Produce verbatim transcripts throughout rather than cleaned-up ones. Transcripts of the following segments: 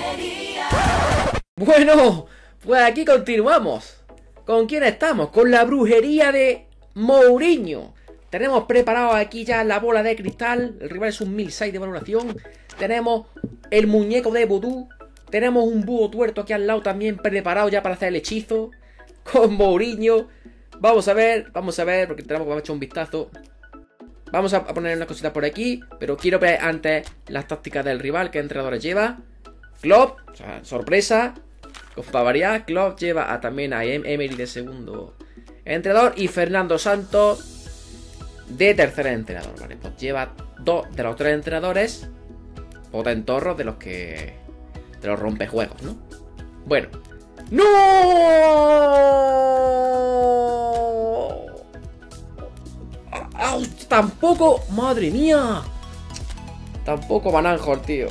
Bueno, pues aquí continuamos. ¿Con quién estamos? Con la brujería de Mourinho. Tenemos preparado aquí ya la bola de cristal. El rival es un mil seis de valoración. Tenemos el muñeco de vudú. Tenemos un búho tuerto aquí al lado también preparado ya para hacer el hechizo. Con Mourinho. Vamos a ver, vamos a ver, porque tenemos que echar un vistazo. Vamos a poner unas cositas por aquí. Pero quiero ver antes las tácticas del rival. ¿Qué entrenadores lleva? Klopp, o sea, sorpresa. Para variar, Klopp lleva a, también a Emery de segundo entrenador. Y Fernando Santos de tercer entrenador. Vale, pues lleva dos de los tres entrenadores potentorros de los que... de los rompejuegos, ¿no? Bueno. ¡No! ¡Ah! Tampoco... ¡Madre mía! Tampoco Van Aanholt, tío.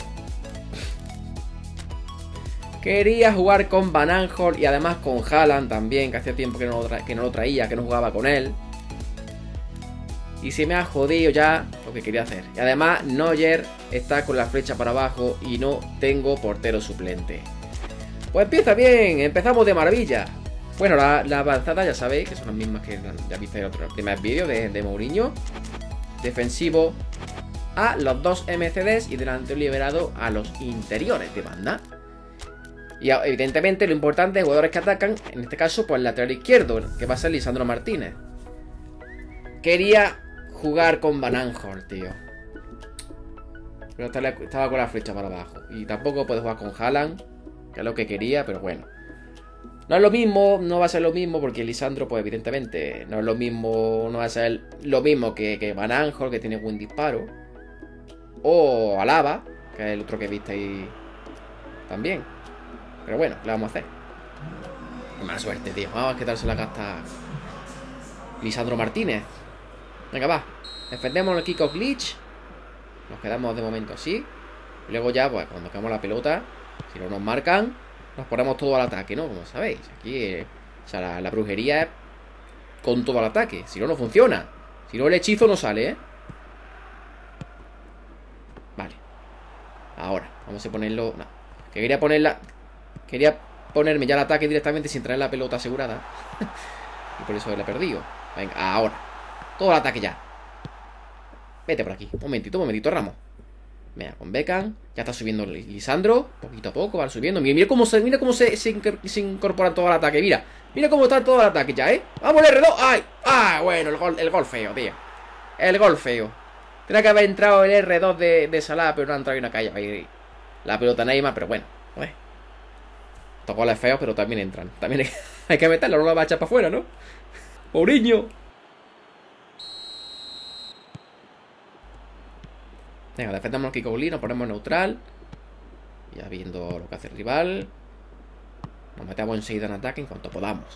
Quería jugar con Van Aanholt y además con Haaland también, que hacía tiempo que no, lo que no lo traía, que no jugaba con él. Y se me ha jodido ya lo que quería hacer. Y además Neuer está con la flecha para abajo y no tengo portero suplente. Pues empieza bien, empezamos de maravilla. Bueno, la, la avanzada ya sabéis que son las mismas que ya visteis en otro primer vídeo de, de Mourinho. Defensivo a los dos M C Ds y delantero liberado a los interiores de banda. Y evidentemente lo importante es jugadores que atacan, en este caso pues el lateral izquierdo, que va a ser Lisandro Martínez. Quería jugar con Van Aanholt, tío. Pero estaba con la flecha para abajo. Y tampoco puedo jugar con Haaland, que es lo que quería, pero bueno. No es lo mismo, no va a ser lo mismo, porque Lisandro, pues evidentemente, no es lo mismo, no va a ser lo mismo que, que Van Aanholt, que tiene buen disparo. O Alaba, que es el otro que viste ahí también. Pero bueno, ¿qué le vamos a hacer? Qué mala suerte, tío. Vamos a quitarse la gasta Lisandro Martínez. Venga, va. Defendemos el kickoff glitch. Nos quedamos de momento así. Y luego ya, pues, cuando cagamos la pelota, si no nos marcan, nos ponemos todo al ataque, ¿no? Como sabéis. Aquí, eh, o sea, la, la brujería es con todo al ataque. Si no, no funciona. Si no, el hechizo no sale, ¿eh? Vale. Ahora, vamos a ponerlo... No. Que quería ponerla... Quería ponerme ya el ataque directamente sin traer la pelota asegurada. Y por eso la he perdido. Venga, ahora. Todo el ataque ya. Vete por aquí. Un momentito, un momentito, Ramos. Mira, con Beckham. Ya está subiendo Lisandro. Poquito a poco van subiendo. Mira, mira cómo se, mira cómo se, se, se incorpora todo el ataque. Mira. Mira cómo está todo el ataque ya, ¿eh? Vamos el R dos. ¡Ay! ¡Ah! Bueno, el gol, el gol feo, tío. El gol feo. Tendría que haber entrado el R dos de, de Salah, pero no ha entrado y una calle ahí. La pelota Neymar, pero bueno. Pues. Estos goles feos, pero también entran. También hay, hay que meterlo, no lo va a echar para afuera, ¿no? Mourinho. Venga, defendamos aquí con nos ponemos neutral. Ya viendo lo que hace el rival. Nos metemos enseguida en ataque en cuanto podamos.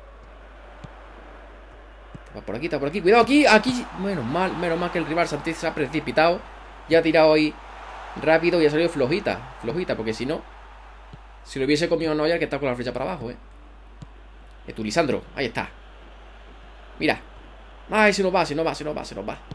Está por aquí, está por aquí. Cuidado aquí, aquí. Menos mal, menos mal que el rival Santis se ha precipitado. Ya ha tirado ahí rápido y ha salido flojita. Flojita, porque si no, si lo hubiese comido Neuer, que está con la flecha para abajo, eh. Es tu Lisandro, ahí está. Mira. Ay, se nos va, se nos va, se nos va, se nos va.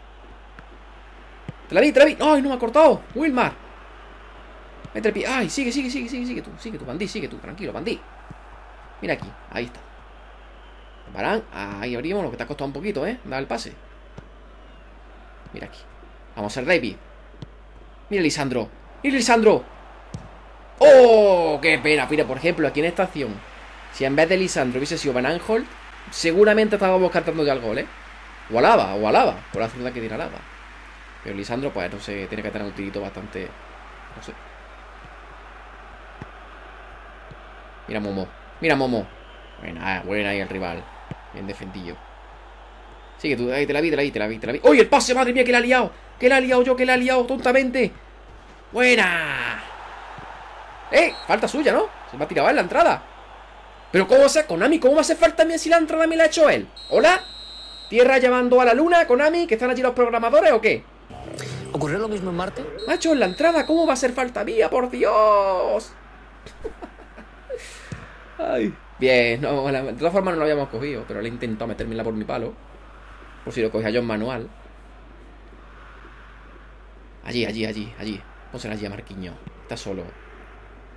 Te la vi, te la vi. ¡Ay, no me ha cortado! Wilmar. Mete el pie. ¡Ay, sigue, sigue, sigue, sigue, sigue tú! Sigue tú, Bandí, sigue tú, tranquilo, Bandí. Mira aquí, ahí está. Varane, ahí abrimos, lo que te ha costado un poquito, ¿eh? Da el pase. Mira aquí. Vamos a ser David. Mira Lisandro. Mira Lisandro. ¡Oh! ¡Qué pena! Mira, por ejemplo, aquí en esta acción, si en vez de Lisandro hubiese sido Van Aanholt, seguramente estábamos cantando ya el gol, ¿eh? O Alaba, o Alaba, por la zurda que tiene Alaba. Pero Lisandro, pues no sé, tiene que tener un tirito bastante... No sé. Mira Momo. Mira Momo. Buena, buena ahí el rival. Bien defendido. Sigue tú, ahí te la vi, te la vi, te la vi, te la vi. ¡Oye, el pase! ¡Madre mía, que la ha liado! ¡Que la ha liado yo, que la ha liado tontamente! ¡Buena! ¡Eh! Falta suya, ¿no? Se me ha tirado en la entrada. Pero ¿cómo va a ser? Konami, ¿cómo va a hacer falta a mí si la entrada me la ha hecho él? ¿Hola? ¿Tierra llamando a la luna, Konami? ¿Que están allí los programadores o qué? ¿Ocurrió lo mismo en Marte? Macho, en la entrada, ¿cómo va a hacer falta mía? ¡Por Dios! Ay. Bien, no, la, de todas formas no lo habíamos cogido, pero le he intentado metérmela por mi palo. Por si lo cogía yo en manual. Allí, allí, allí, allí. Pónsela allí a Marquinhos. Está solo.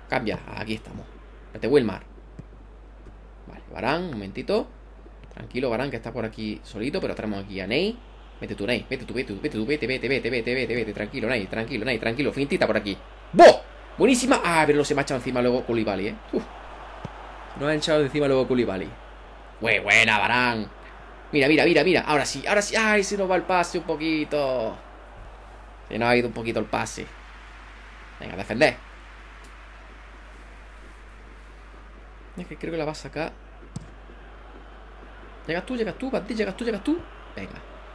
Cambia, aquí estamos. Vete, Wilmar. Vale, Varane, un momentito. Tranquilo, Varane, que está por aquí solito. Pero tenemos aquí a Ney. Vete tú, Ney, vete tú, vete tú, vete tú, vete, vete, vete, vete, vete, vete. Tranquilo, Ney, tranquilo, Ney, tranquilo. Fintita por aquí. ¡Boh! Buenísima. Ah, pero se me ha echado encima luego Koulibaly, eh. Uf. No ha echado encima luego Koulibaly. Muy buena, Varane. Mira, mira, mira, mira. Ahora sí, ahora sí. Ay, se nos va el pase un poquito. Se nos ha ido un poquito el pase. Venga, defender. Es que creo que la va a sacar. Llegas tú, llegas tú, Bandí, llegas tú, llegas tú. Venga.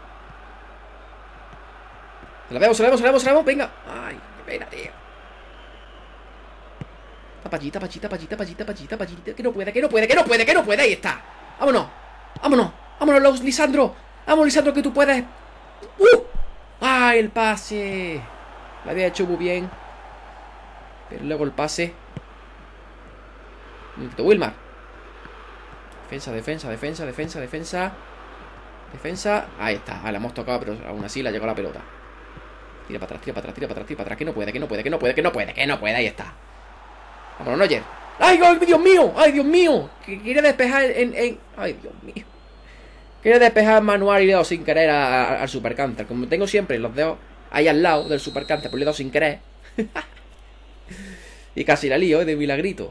Se la vemos, se la vemos, se la vemos, se la vemos. Venga. Ay, qué pena, tío. Tapa allí, tapa allí, tapa allí, tapa allí, tapa allí, tapa allí. Que no puede, que no puede, que no puede, que no puede. Ahí está. Vámonos. Vámonos. Vámonos, Lisandro. Vamos, Lisandro, que tú puedes. ¡Uh! ¡Ay, el pase! Lo había hecho muy bien. Pero luego el pase. Wilmar. Defensa, defensa, defensa, defensa, defensa. Defensa. Ahí está. Ah, la hemos tocado, pero aún así la llegó la pelota. Tira para atrás, tira para atrás, tira para atrás, tira para atrás. Que no puede, que no puede, que no puede, que no puede, que no puede. Ahí está. Vámonos, Neuer. ¡Ay, Dios mío! ¡Ay, Dios mío! Que quería despejar en, en... ¡Ay, Dios mío! Quería despejar manual y le he dado sin querer a, a, al Supercanter. Como tengo siempre los dedos ahí al lado del Supercanter, pues le he dado sin querer. Y casi la lío, ¿eh? De milagrito.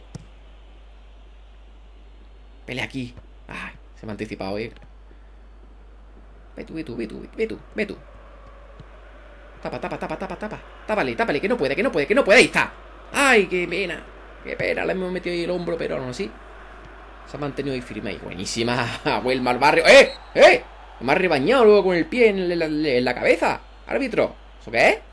Pelea aquí. Ay, se me ha anticipado, eh. Ve tú, ve tú, ve tú, ve tú, ve tú. Tapa, tapa, tapa, tapa, tapa. Tápale, tápale, que no puede, que no puede, que no puede. Ahí está. Ay, qué pena. Qué pena, le hemos metido ahí el hombro, pero aún así se ha mantenido ahí firme ahí. Buenísima. Vuelva al barrio. ¡Eh! ¡Eh! Me ha rebañado luego con el pie en la, en la cabeza. Árbitro. ¿Eso qué es?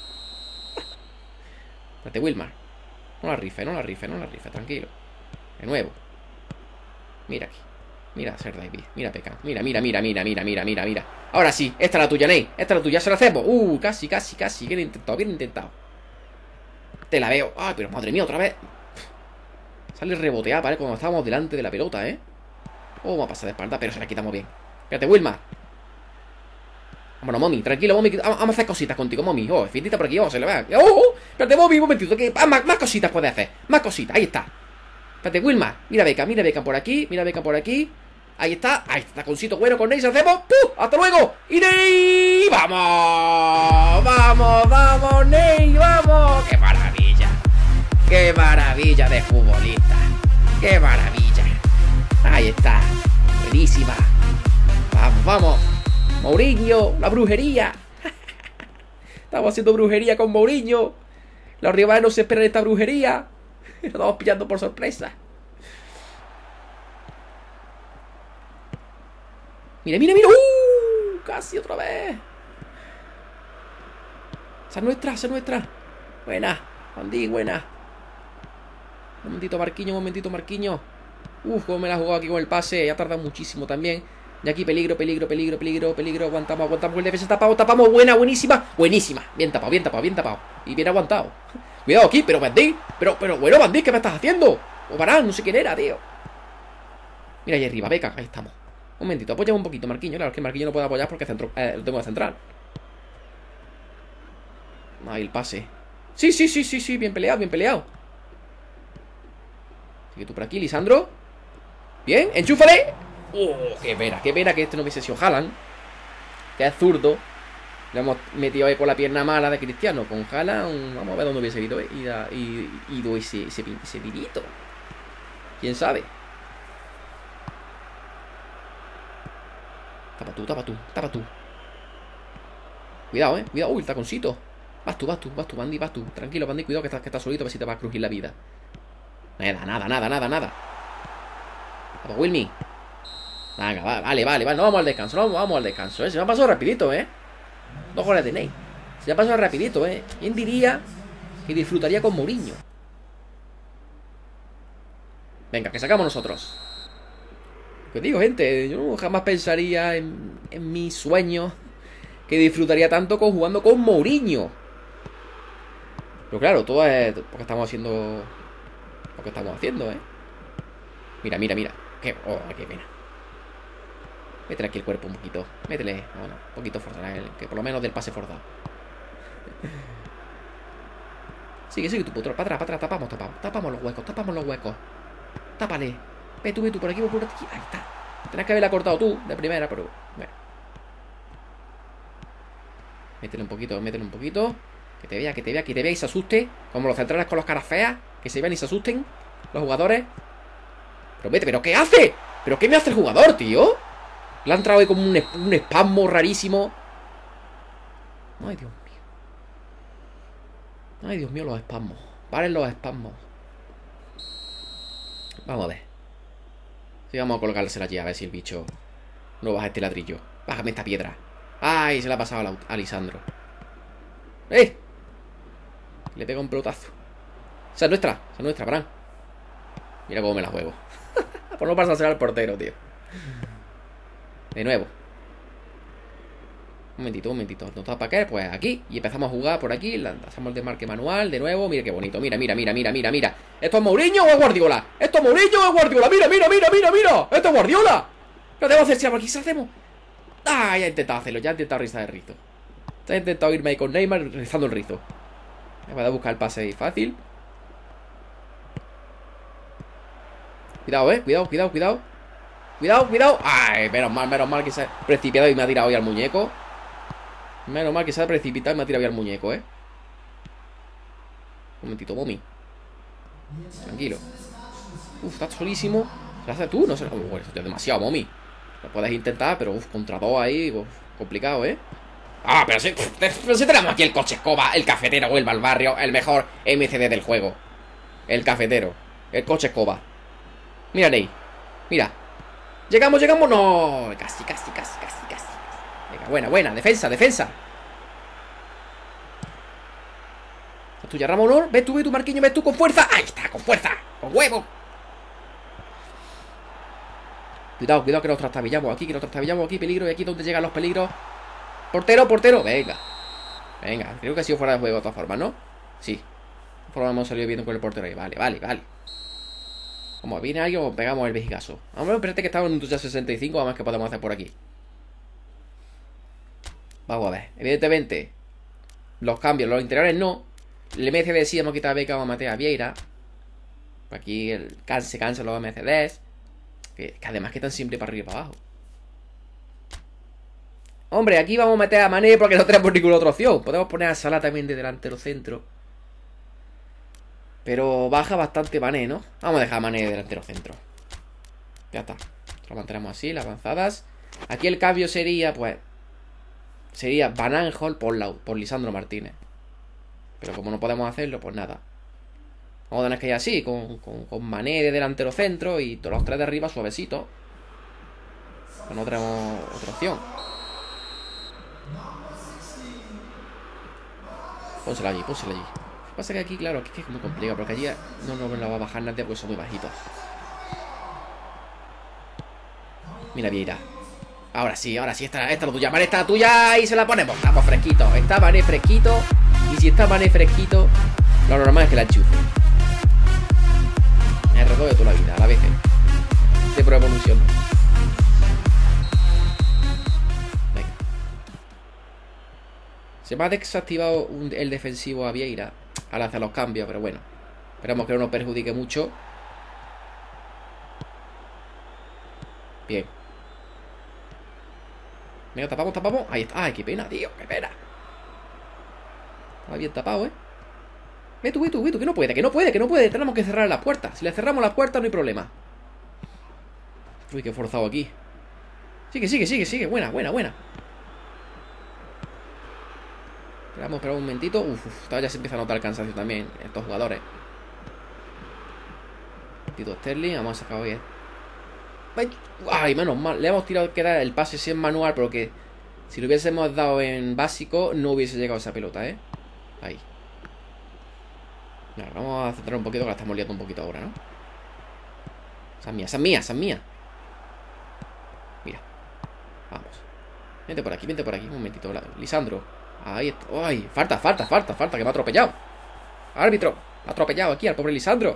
Espérate, Wilmar. No la rife, no la rife, no la rife. Tranquilo. De nuevo. Mira aquí. Mira, Ser David. Mira, Peca. Mira, mira, mira, mira, mira, mira, mira, mira. Ahora sí. Esta es la tuya, Ney. Esta es la tuya. Se la hacemos. Uh, casi, casi, casi. Bien intentado, bien intentado. Te la veo. Ay, pero madre mía, otra vez. Sale reboteada, ¿vale? Cuando estábamos delante de la pelota, ¿eh? Oh, me ha pasado de espalda, pero se la quitamos bien. Fíjate, Wilmar. Vámonos, Momi. Tranquilo, Momi. Vamos a hacer cositas contigo, Momi. Oh, fintita por aquí. Oh, se le va. Oh, oh. Espérate, Momi, un momentito. Que más, más cositas puede hacer. Más cositas. Ahí está. Espérate, Wilmar. Mira Beca, mira Beca por aquí. Mira Beca por aquí. Ahí está. Ahí está. Taconcito bueno con Ney. Se hacemos. ¡Puh! ¡Hasta luego! ¡Y Ney! ¡Vamos! ¡Vamos, vamos, Ney! ¡Vamos! ¡Qué maravilla! ¡Qué maravilla de futbolista! ¡Qué maravilla! Ahí está. Buenísima. Vamos, vamos. Mourinho, la brujería. Estamos haciendo brujería con Mourinho. Los rivales no se esperan esta brujería. Nos estamos pillando por sorpresa. Mira, mira, mira. ¡Uh! Casi otra vez. Esa es nuestra, esa es nuestra. Buena. Bandí, buena. Un momentito, Marquinhos, un momentito, Marquinhos. Uf, cómo me la ha jugado aquí con el pase. Ya ha tardado muchísimo también. Y aquí peligro, peligro, peligro, peligro, peligro. Aguantamos, aguantamos. El defensa tapado, tapamos. Buena, buenísima. Buenísima. Bien tapado, bien tapado, bien tapado. Y bien aguantado. Cuidado aquí, pero Bandí. Pero, pero bueno, Bandí, ¿qué me estás haciendo? O Varane, no sé quién era, tío. Mira ahí arriba, Beca, ahí estamos. Un momentito, apoyamos un poquito, Marquinhos. Claro, es que Marquinhos no puede apoyar porque centro, eh, lo tengo de central. Ahí el pase. Sí, sí, sí, sí, sí, bien peleado, bien peleado. Sigue tú por aquí, Lisandro. Bien, enchúfale. Oh, qué pena, qué pena que este no hubiese sido Haaland, que es zurdo. Le hemos metido ahí con la pierna mala de Cristiano. Con Haaland, vamos a ver dónde hubiese ido, eh, ido, ido ese, ese, ese virito. ¿Quién sabe? Tapa tú, tapa tú, tapa tú. Cuidado, eh, cuidado, uy, el taconcito. Vas tú, vas tú, vas tú, Bandí, vas tú. Tranquilo, Bandí, cuidado que estás, que estás solito, a ver si te va a crujir la vida. Nada, nada, nada, nada, nada. Tapa, Wilmy. Venga, vale, vale, vale, no vamos al descanso, no vamos al descanso, eh. Se me ha pasado rapidito, eh. Dos goles de Ney. Se me ha pasado rapidito, eh. ¿Quién diría que disfrutaría con Mourinho? Venga, que sacamos nosotros. Pues digo, gente, yo jamás pensaría en, en mis sueños que disfrutaría tanto con jugando con Mourinho. Pero claro, todo es porque estamos haciendo lo que estamos haciendo, eh. Mira, mira, mira. Qué, oh, qué pena. Métele aquí el cuerpo un poquito. Métele, bueno, un poquito forzado, que por lo menos del pase forzado. Sigue, sigue tu puto. Para atrás, para atrás. Tapamos, tapamos. Tapamos los huecos, tapamos los huecos. Tápale. Ve tú, ve tú. Por aquí, por aquí. Ahí está. Tienes que haberla cortado tú de primera, pero bueno. Métele un poquito, métele un poquito. Que te vea, que te vea, que te vea y se asuste. Como los centrales con los caras feas. Que se vean y se asusten los jugadores. Pero vete, ¿pero qué hace? ¿Pero qué me hace el jugador, tío? Le ha entrado ahí como un, un espasmo rarísimo. Ay, Dios mío. Ay, Dios mío, los espasmos. Paren los espasmos. Vamos a ver. Sí, vamos a colgársela allí a ver si el bicho no baja este ladrillo. Bájame esta piedra. Ay, se la ha pasado a, a Lisandro. ¡Eh! Le pega un pelotazo. Esa es nuestra, esa es nuestra, Bran. Mira cómo me la juego. Por no pasársela al portero, tío. De nuevo. Un momentito, un momentito. ¿No está para qué? Pues aquí. Y empezamos a jugar por aquí. Lanzamos el desmarque manual. De nuevo. Mira qué bonito. Mira, mira, mira, mira, mira, mira. ¿Esto es Mourinho o es Guardiola? ¿Esto es Mourinho o es Guardiola? Mira, mira, mira, mira, mira. ¿Esto es Guardiola? ¿Qué debo hacer si por aquí se hacemos? Ah, ya he intentado hacerlo. Ya he intentado rizar el rizo. Ya he intentado irme ahí con Neymar rizando el rizo. Me voy a buscar el pase ahí fácil. Cuidado, eh. Cuidado, cuidado, cuidado. Cuidado, cuidado. Ay, menos mal, menos mal que se ha precipitado y me ha tirado hoy al muñeco. Menos mal que se ha precipitado y me ha tirado hoy al muñeco, eh. Un momentito, Momi. Tranquilo. Uf, estás solísimo. ¿Se lo haces tú? No sé. Oh, bueno, eso es demasiado, Momi. Lo puedes intentar, pero uf, contra dos ahí. Uf, complicado, eh. Ah, pero si, pero si tenemos aquí el coche escoba, el cafetero vuelve al barrio, el mejor M C D del juego. El cafetero. El coche escoba. Mira, Ney. Mira. Llegamos, llegamos. No. Casi, casi, casi, casi, casi. Venga, buena, buena. Defensa, defensa. Es tuya, Ramón. Ves tú, ves tú, Marquinhos. Ves tú con fuerza. Ahí está, con fuerza. Con huevo. Cuidado, cuidado que nos trastabillamos aquí. Que nos trastabillamos aquí. Peligro. Y aquí donde llegan los peligros. Portero, portero. Venga. Venga. Creo que ha sido fuera de juego de todas formas, ¿no? Sí. Por lo menos hemos salido bien con el portero ahí. Vale, vale, vale. Como viene alguien o pegamos el vejigazo. Vamos a ver, espérate que estamos en un tuya sesenta y cinco. Vamos a ver qué podemos hacer por aquí. Vamos a ver. Evidentemente, los cambios, los interiores no. El M C D sí hemos quitado a Beca, vamos a meter a Vieira. Por aquí el, se cansan los M C Ds. Que, que además que tan simple para arriba y para abajo. Hombre, aquí vamos a meter a Mané porque no tenemos ninguna otra opción. Podemos poner a Salah también de delantero centro. Pero baja bastante Mané, ¿no? Vamos a dejar a Mané de delantero centro. Ya está. Lo mantenemos así, las avanzadas. Aquí el cambio sería, pues... Sería Van Aanholt por, la, por Lisandro Martínez. Pero como no podemos hacerlo, pues nada. Vamos a tener que ir así, con, con, con Mané de delantero centro y todos los tres de arriba suavecitos. Pues no tenemos otra opción. Pónsela allí, pónsela allí. Lo que pasa es que aquí, claro, aquí es muy complicado, porque allí no nos la va a bajar nadie porque son muy bajitos. Mira, Vieira. Ahora sí, ahora sí, esta, esta es la tuya. Mané, esta es la tuya y se la ponemos. Estamos fresquitos. Está Mané fresquito. Y si está Mané fresquito, lo normal es que la enchufe. Me reto de toda la vida, a la vez. De prueba evolución. Venga. Se me ha desactivado un, el defensivo a Vieira al hacer los cambios, pero bueno. Esperamos que no nos perjudique mucho. Bien. Venga, tapamos, tapamos. Ahí está. Ay, qué pena, tío, qué pena. Está bien tapado, ¿eh? Ve tú, ve tú, ve tú, que no puede, que no puede, que no puede. Tenemos que cerrar las puertas. Si le cerramos las puertas no hay problema. Uy, qué forzado aquí. Sigue, sigue, sigue, sigue. Buena, buena, buena. Esperamos, esperamos un momentito. Uf, uf, ya se empieza a notar el cansancio también estos jugadores. Tito Sterling, vamos a sacar bien. Ay, menos mal. Le hemos tirado que dar el pase si en manual, pero que si lo hubiésemos dado en básico no hubiese llegado esa pelota, ¿eh? Ahí. Vale, vamos a centrar un poquito, que la estamos liando un poquito ahora, ¿no? Esa es mía, esa es mía, esa es mía. Mira. Vamos. Vente por aquí, vente por aquí. Un momentito. Lisandro. Ahí está. Ay, falta, falta, falta, falta, que me ha atropellado. Árbitro. Me ha atropellado aquí al pobre Lisandro.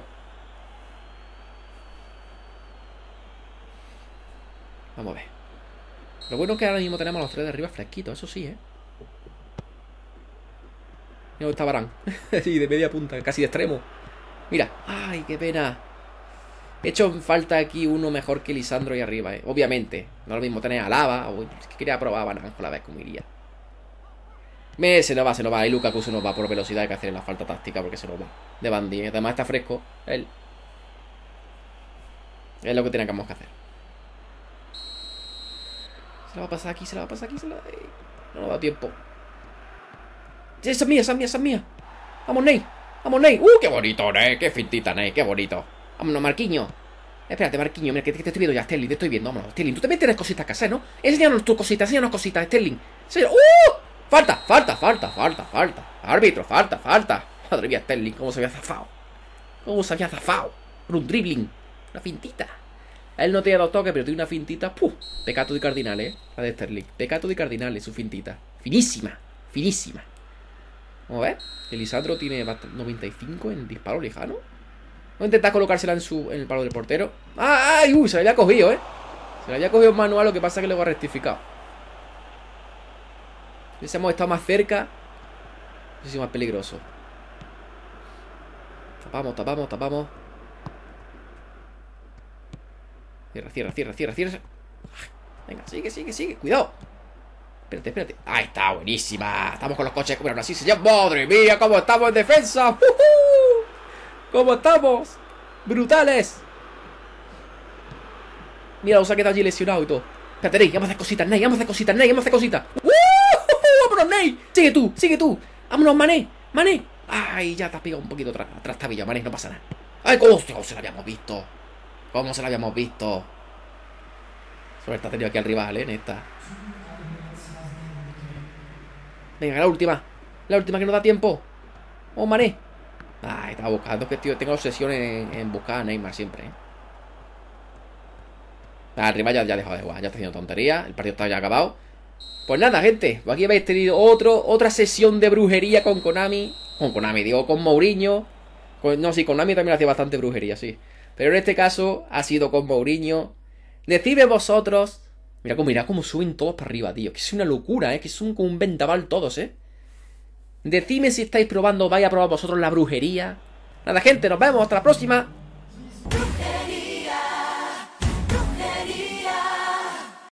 Vamos a ver. Lo bueno es que ahora mismo tenemos a los tres de arriba fresquitos, eso sí, ¿eh? No está Varane. Sí, de media punta, casi de extremo. Mira. Ay, qué pena. He hecho falta aquí uno mejor que Lisandro ahí arriba, eh. Obviamente. No es lo mismo tener a Lava. O... Es que quería probar a Varane a la vez como iría. Me, se nos va, se nos va. Ahí Lukaku se nos va por velocidad. Hay que hacer la falta táctica porque se nos va. De Bandy. Además está fresco. Él. Es lo que tenemos que hacer. Se la va a pasar aquí, se la va a pasar aquí. Se la... No nos da tiempo. Esa es mía, esa es mía, esa es mía. Vamos, Ney. Vamos, Ney. ¡Uh, qué bonito, Ney! ¡Qué fintita, Ney! ¡Qué bonito! Vámonos, Marquinhos. Espérate, Marquinhos. Mira, que te, que te estoy viendo ya, Sterling. Te estoy viendo. Vámonos, Sterling. Tú también tienes cositas que hacer, ¿no? Enséñanos tus cositas, enséñanos cositas, Sterling. Enséñanos. ¡Uh! Falta, falta, falta, falta, falta. Árbitro, falta, falta. Madre mía, Sterling. ¿Cómo se había zafado? ¿Cómo se había zafado? Por un dribbling. Una fintita. Él no tiene dos toques, pero tiene una fintita. ¡Puh! Pecato de cardinales, ¿eh? La de Sterling. Pecato de cardinales, su fintita. Finísima, finísima. Vamos a ver. Elisandro tiene noventa y cinco en disparo lejano. Voy a intentar colocársela en su en el palo del portero. ¡Ah! ¡Ay! ¡Uy! Se la había cogido, ¿eh? Se la había cogido en manual, lo que pasa es que luego ha rectificado. Si hubiésemos estado más cerca, hubiese más peligroso. Tapamos, tapamos, tapamos. Cierra, cierra, cierra, cierra, cierra. Venga, sigue, sigue, sigue. Cuidado. Espérate, espérate. Ahí está, buenísima. Estamos con los coches. Bueno, así se llama. ¡Madre mía! ¿Cómo estamos en defensa? ¡Uh -huh! ¿Cómo estamos? ¡Brutales! Mira, os ha quedado allí lesionado y todo. Espérate, Ney. Vamos a hacer cositas, Ney. Vamos a hacer cositas, Ney. Vamos a hacer cositas. ¡Uh -huh! ¡Vámonos, Ney! Sigue tú, sigue tú. Vámonos, Mané. Mané. Ay, ya te has pegado un poquito atrás. Atrás tabillo, Mané. No pasa nada. Ay, ¿cómo, cómo se la habíamos visto? ¿Cómo se la habíamos visto? Suerte ha tenido aquí al rival, ¿eh? En esta. Venga, la última. La última que nos da tiempo. Oh, Mané. Ay, estaba buscando. Que tío, tengo obsesión en, en buscar a Neymar siempre, ¿eh? Ah, el rival ya, ya ha dejado de jugar. Ya está haciendo tontería. El partido está ya acabado. Pues nada, gente. Pues aquí habéis tenido otro, otra sesión de brujería con Konami. Con Konami, digo, con Mourinho. Con, no, sí, Konami también hacía bastante brujería, sí. Pero en este caso ha sido con Mourinho. Decidme vosotros. Mira cómo, mira cómo suben todos para arriba, tío. Que es una locura, ¿eh? Que son como un vendaval todos, ¿eh? Decidme si estáis probando, vais a probar vosotros la brujería. Nada, gente, nos vemos. Hasta la próxima.